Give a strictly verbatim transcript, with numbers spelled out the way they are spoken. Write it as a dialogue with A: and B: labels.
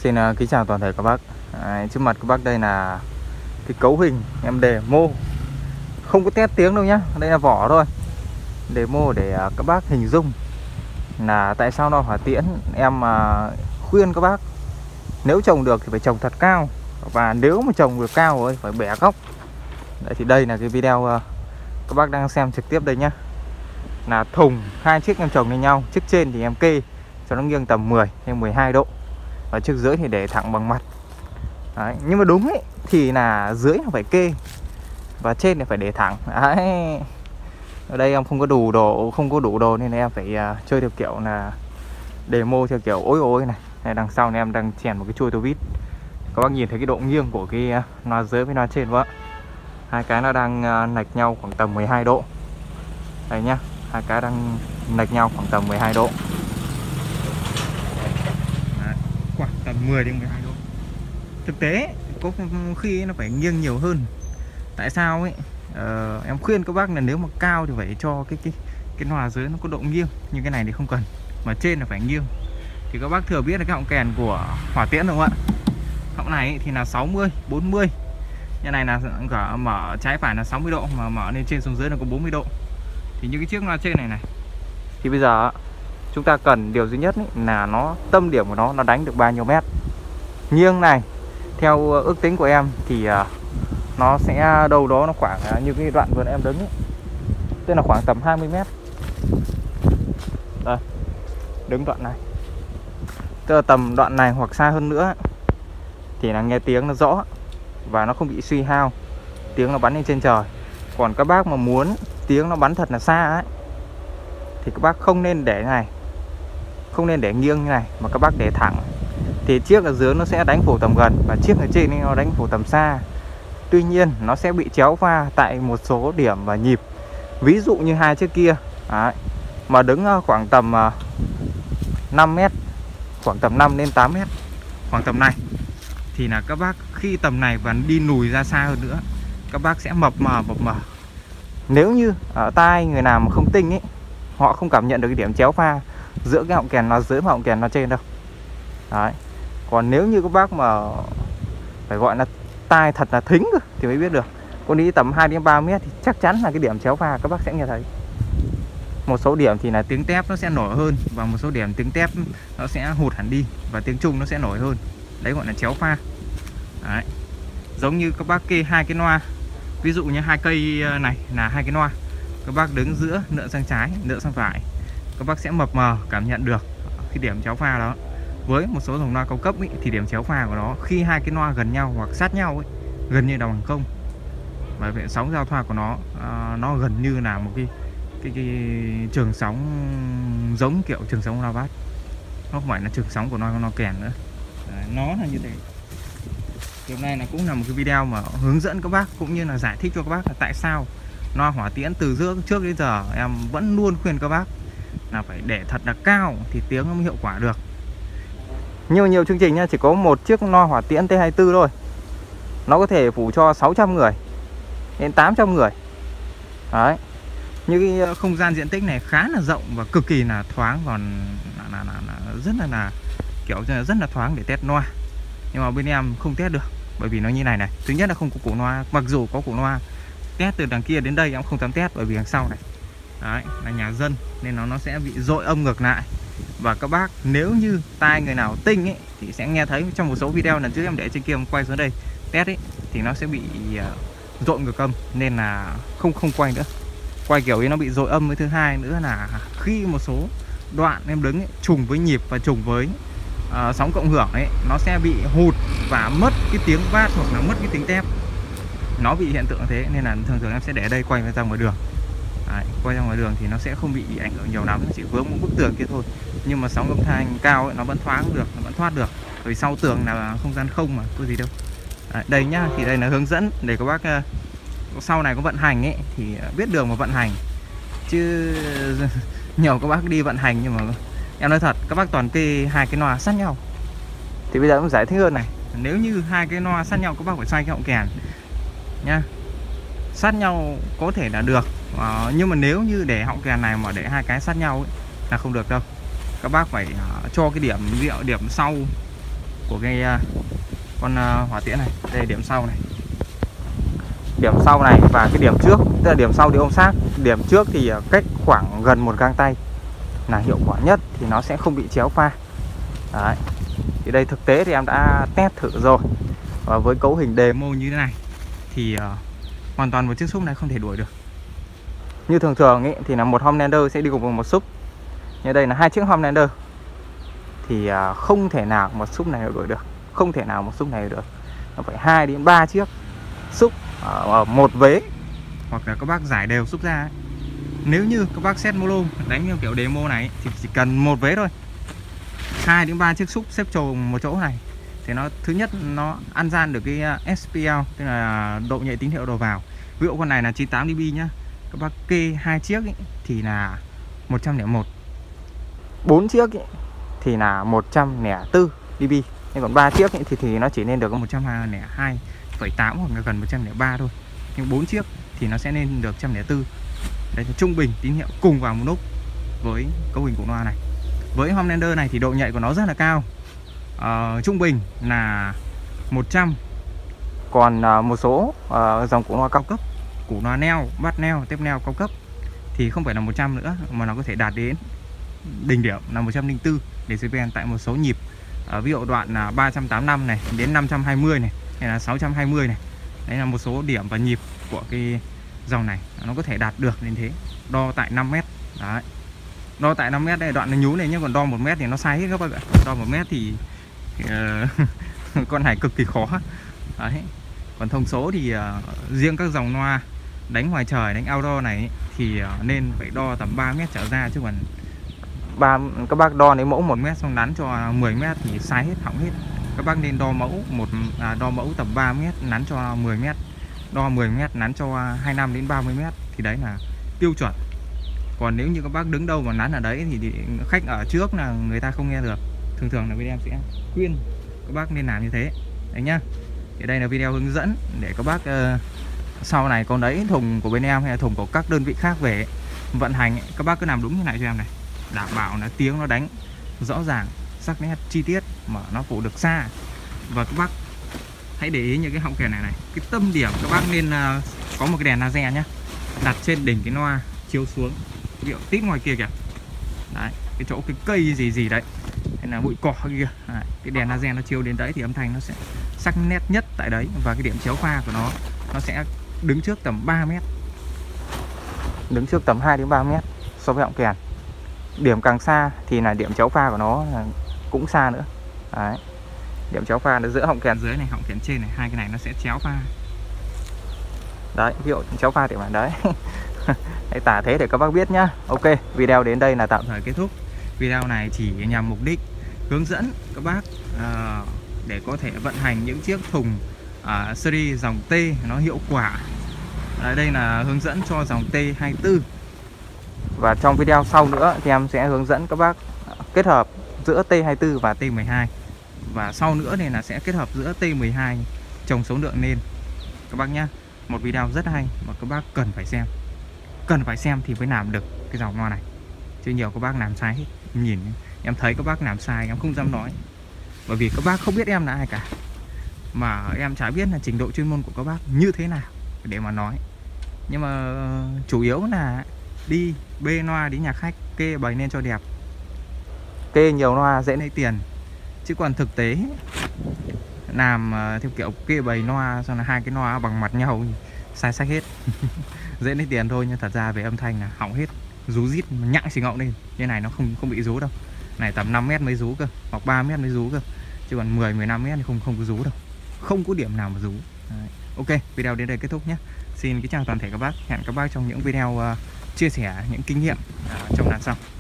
A: Xin uh, kính chào toàn thể các bác. À, trước mặt các bác đây là cái cấu hình em demo, không có test tiếng đâu nhá, đây là vỏ thôi. Demo để uh, các bác hình dung là tại sao Nho Hỏa Tiễn em uh, khuyên các bác nếu trồng được thì phải trồng thật cao, và nếu mà trồng được cao rồi phải bẻ góc. Đấy, thì đây là cái video uh, các bác đang xem trực tiếp đây nhá. Là thùng hai chiếc em trồng lên nhau, chiếc trên thì em kê cho nó nghiêng tầm mười hay mười hai độ, và chiếc dưới thì để thẳng bằng mặt. Đấy, nhưng mà đúng ấy thì là dưới là phải kê và trên thì phải để thẳng. Đấy. Ở đây em không có đủ đồ, không có đủ đồ nên em phải uh, chơi theo kiểu là demo theo kiểu ối ối này. Này đằng sau này em đang chèn một cái chuôi tô vít. Các bác nhìn thấy cái độ nghiêng của cái uh, loa dưới với loa trên không ạ? Hai cái nó đang uh, lệch nhau khoảng tầm mười hai độ. Đây nhá, hai cái đang lệch nhau khoảng tầm mười hai độ. Đấy, khoảng tầm mười đến mười hai độ. Thực tế có khi nó phải nghiêng nhiều hơn. Tại sao ấy? Ờ, em khuyên các bác là nếu mà cao thì phải cho cái cái cái loa dưới nó có độ nghiêng, nhưng cái này thì không cần, mà trên là phải nghiêng. Thì các bác thừa biết là cái họng kèn của Hỏa Tiễn đúng không ạ? Họng này thì là sáu mươi, bốn mươi. Nhà này là cả mở trái phải là sáu mươi độ, mà mở lên trên xuống dưới là có bốn mươi độ. Thì những cái chiếc loa trên này này thì bây giờ chúng ta cần điều duy nhất ý, là nó tâm điểm của nó nó đánh được bao nhiêu mét. Nghiêng này theo ước tính của em thì uh, nó sẽ đâu đó nó khoảng uh, như cái đoạn vừa em đứng ấy, tức là khoảng tầm hai mươi mét. Đây, đứng đoạn này, tức là tầm đoạn này hoặc xa hơn nữa thì là nghe tiếng nó rõ và nó không bị suy hao, tiếng nó bắn lên trên trời. Còn các bác mà muốn tiếng nó bắn thật là xa ấy thì các bác không nên để này, không nên để nghiêng như này, mà các bác để thẳng. Thì chiếc ở dưới nó sẽ đánh phổ tầm gần và chiếc ở trên nó đánh phổ tầm xa. Tuy nhiên nó sẽ bị chéo pha tại một số điểm và nhịp. Ví dụ như hai chiếc kia đấy, mà đứng khoảng tầm năm mét, khoảng tầm năm đến tám mét, khoảng tầm này, thì là các bác khi tầm này và đi lùi ra xa hơn nữa, các bác sẽ mập mờ mập mờ. Nếu như ở tai người nào mà không tinh ấy, họ không cảm nhận được cái điểm chéo pha giữa cái họng kèn nó dưới và họng kèn nó trên đâu. Đấy. Còn nếu như các bác mà phải gọi là tai thật là thính thì mới biết được. Còn đi tầm hai đến ba mét thì chắc chắn là cái điểm chéo pha các bác sẽ nghe thấy. Một số điểm thì là tiếng tép nó sẽ nổi hơn, và một số điểm tiếng tép nó sẽ hụt hẳn đi, và tiếng trung nó sẽ nổi hơn. Đấy gọi là chéo pha. Đấy. Giống như các bác kê hai cái loa, ví dụ như hai cây này là hai cái loa, các bác đứng giữa, nựa sang trái, nựa sang phải, các bác sẽ mập mờ cảm nhận được cái điểm chéo pha đó. Với một số dòng loa cao cấp ý, thì điểm chéo pha của nó khi hai cái loa gần nhau hoặc sát nhau ấy, gần như đồng bằng không. Bởi vậy sóng giao thoa của nó uh, nó gần như là một cái cái, cái trường sóng giống kiểu trường sóng loa bass. Nó không phải là trường sóng của nó nó kèn nữa. Đấy, nó là như thế. Thì hôm nay là cũng là một cái video mà hướng dẫn các bác cũng như là giải thích cho các bác là tại sao loa Hỏa Tiễn từ trước trước đến giờ em vẫn luôn khuyên các bác là phải để thật là cao thì tiếng nó mới hiệu quả được. Nhiều nhiều chương trình nha, chỉ có một chiếc loa Hỏa Tiễn T hai mươi tư thôi, nó có thể phủ cho sáu trăm người đến tám trăm người. Đấy. Như cái không gian diện tích này khá là rộng và cực kỳ là thoáng, còn là, là, là, là rất là, là kiểu rất là thoáng để test loa. Nhưng mà bên em không test được bởi vì nó như này này. Thứ nhất là không có cổ loa, mặc dù có cổ loa, test từ đằng kia đến đây em không dám test bởi vì đằng sau này đấy là nhà dân nên nó nó sẽ bị dội âm ngược lại. Và các bác nếu như tai người nào tinh ấy thì sẽ nghe thấy trong một số video lần trước em để trên kia em quay xuống đây test ấy thì nó sẽ bị uh, dội ngược âm, nên là không không quay nữa. Quay kiểu ấy nó bị dội âm. Với thứ hai nữa là khi một số đoạn em đứng ấy, trùng với nhịp và trùng với uh, sóng cộng hưởng ấy, nó sẽ bị hụt và mất cái tiếng bass hoặc là mất cái tiếng tép. Nó bị hiện tượng thế nên là thường thường em sẽ để đây quay ra ngoài đường. Đấy, quay ra ngoài đường thì nó sẽ không bị ảnh hưởng nhiều lắm, nó chỉ vướng một bức tường kia thôi. Nhưng mà sóng âm thanh cao ấy, nó vẫn thoáng được, nó vẫn thoát được. Bởi sau tường là không gian không mà, có gì đâu. Đấy, đây nhá, thì đây là hướng dẫn để các bác uh, sau này có vận hành ấy thì biết đường mà vận hành. Chứ nhiều các bác đi vận hành nhưng mà em nói thật, các bác toàn kê hai cái loa sát nhau. Thì bây giờ em giải thích hơn này. Nếu như hai cái loa sát nhau các bác phải xoay cái họng kèn nhá. Sát nhau có thể là được, uh, nhưng mà nếu như để họng kèn này mà để hai cái sát nhau ấy, là không được đâu. Các bác phải uh, cho cái điểm rượu điểm sau của cái uh, con uh, hỏa tiễn này. Đây là điểm sau này, điểm sau này và cái điểm trước, tức là điểm sau thì ôm sát, điểm trước thì cách khoảng gần một gang tay là hiệu quả nhất, thì nó sẽ không bị chéo pha. Đấy. Thì đây thực tế thì em đã test thử rồi, và với cấu hình demo như thế này thì uh, hoàn toàn một chiếc súp này không thể đuổi được. Như thường thường ấy, thì là một Homelander sẽ đi cùng một súp, như đây là hai chiếc Homelander thì uh, không thể nào một súp này đuổi được, không thể nào một súp này được, nó phải hai đến ba chiếc súp ở một vế, hoặc là các bác giải đều súp ra ấy. Nếu như các bác set mono đánh như kiểu demo này thì chỉ cần một vế thôi, hai đến ba chiếc súp xếp chồng một chỗ này thì nó thứ nhất nó ăn gian được cái ét pê lờ, tức là độ nhạy tín hiệu đầu vào. Ví dụ con này là chín mươi tám dB nhá, các bác kê hai chiếc ấy, thì là một trăm lẻ một, bốn chiếc ấy, thì là một trăm lẻ bốn dB, nhưng còn ba chiếc ấy, thì thì nó chỉ nên được có một trăm lẻ hai phẩy tám hoặc là gần một trăm lẻ ba thôi, nhưng bốn chiếc thì nó sẽ nên được một trăm lẻ bốn. Đây là trung bình tín hiệu cùng vào một lúc với cấu hình của loa này. Với Homelander này thì độ nhạy của nó rất là cao, uh, trung bình là một trăm. Còn uh, một số uh, dòng củ loa cao cấp, củ loa neo, bát neo, tép neo cao cấp thì không phải là một trăm nữa, mà nó có thể đạt đến đỉnh điểm là một trăm lẻ bốn decibel tại một số nhịp. uh, Ví dụ đoạn là ba trăm tám mươi lăm này đến năm trăm hai mươi này, hay là sáu trăm hai mươi này. Đấy là một số điểm và nhịp của cái dòng này, nó có thể đạt được đến thế. Đo tại năm mét. Đấy. Đo tại năm mét đây, đoạn nó nhú này nhé, còn đo một mét thì nó sai hết các bác ạ. Đo một mét thì uh, con này cực kỳ khó. Đấy. Còn thông số thì uh, riêng các dòng loa đánh ngoài trời, đánh outdoor này thì uh, nên phải đo tầm ba mét trở ra, chứ còn ba các bác đo lấy mẫu một mét xong nắn cho mười mét thì sai hết, hỏng hết. Các bác nên đo mẫu một à, đo mẫu tầm ba mét nắn cho mười mét, đo mười mét nắn cho hai mươi lăm đến ba mươi mét thì đấy là tiêu chuẩn. Còn nếu như các bác đứng đâu mà nắn ở đấy thì, thì khách ở trước là người ta không nghe được. Thường thường là bên em sẽ khuyên các bác nên làm như thế đấy nhá. Thì đây là video hướng dẫn để các bác uh, sau này có lấy thùng của bên em hay là thùng của các đơn vị khác về vận hành ấy, các bác cứ làm đúng như này cho em này, đảm bảo là tiếng nó đánh rõ ràng, sắc nét, chi tiết mà nó phụ được xa. Và các bác hãy để ý những cái họng kèn này này, cái tâm điểm các bác nên uh, có một cái đèn laser nhá, đặt trên đỉnh cái loa chiếu xuống, ví dụ tít ngoài kia kìa, đấy, cái chỗ cái cây gì gì đấy, hay là bụi cỏ kia, đấy, cái đèn laser nó chiếu đến đấy thì âm thanh nó sẽ sắc nét nhất tại đấy, và cái điểm chéo pha của nó nó sẽ đứng trước tầm ba mét, đứng trước tầm hai đến ba mét so với họng kèn. Điểm càng xa thì là điểm chéo pha của nó là cũng xa nữa. Đấy. Điểm chéo pha nó giữa họng kèn dưới này, họng kèn trên này, hai cái này nó sẽ chéo pha. Đấy, ví dụ chéo pha thì bạn đấy. Hãy tả thế để các bác biết nhá. Ok, video đến đây là tạm thời kết thúc. Video này chỉ nhằm mục đích hướng dẫn các bác uh, để có thể vận hành những chiếc thùng uh, series dòng T nó hiệu quả. Ở đây là hướng dẫn cho dòng T hai mươi tư. Và trong video sau nữa thì em sẽ hướng dẫn các bác kết hợp giữa T hai mươi tư và T mười hai. Và sau nữa thì là sẽ kết hợp giữa T mười hai trồng số lượng lên các bác nhá. Một video rất hay mà các bác cần phải xem. Cần phải xem thì mới làm được cái dòng loa này. Chứ nhiều các bác làm sai hết. Nhìn em thấy các bác làm sai em không dám nói. Bởi vì các bác không biết em là ai cả, mà em chả biết là trình độ chuyên môn của các bác như thế nào để mà nói. Nhưng mà chủ yếu là đi bê loa đến nhà khách, kê bày lên cho đẹp, kê nhiều loa dễ lấy tiền. Chứ còn thực tế làm theo kiểu kê bày loa xong là hai cái loa bằng mặt nhau thì sai sách hết. Dễ lấy tiền thôi, nhưng thật ra về âm thanh là hỏng hết, rú rít nhặng xì ngọng lên. Như này nó không không bị rú đâu. Này tầm năm mét mới rú cơ, hoặc ba mét mới rú cơ. Chứ còn mười mười lăm mét thì không không có rú đâu. Không có điểm nào mà rú. Đấy. Ok, video đến đây kết thúc nhé. Xin kính chào toàn thể các bác. Hẹn các bác trong những video uh, chia sẻ những kinh nghiệm uh, trong lần sau.